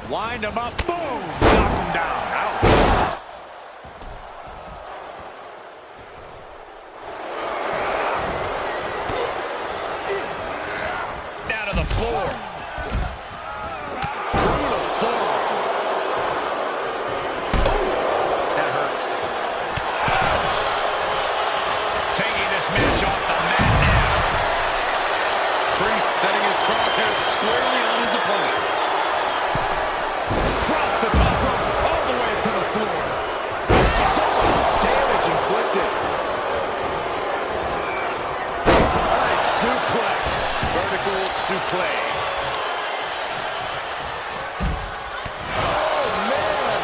Wind him up. Boom. Knock him down. Out. Down to the floor. Brutal forearm. That hurt. Taking this match off the mat now. Priest setting his crosshairs squarely on his opponent. Across the top rope, all the way to the floor. So much damage inflicted. Nice suplex. Vertical suplex. Oh, man.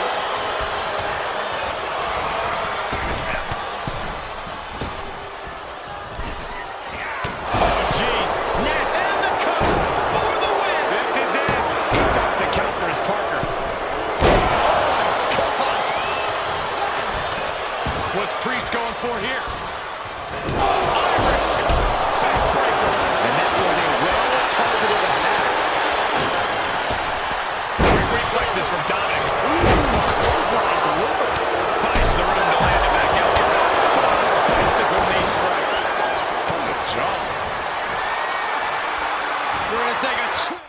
Oh, jeez. Nasty. And the cover for the win. This is it. He stops the count for his partner. Oh, my God. What's Priest going for here? Irish curse backbreaker. And that was a well-targeted attack. Great reflexes from Dominic. Clothesline delivered. Finds the room to land it back out. Bicycle knee strike. On the jaw. We're going to take a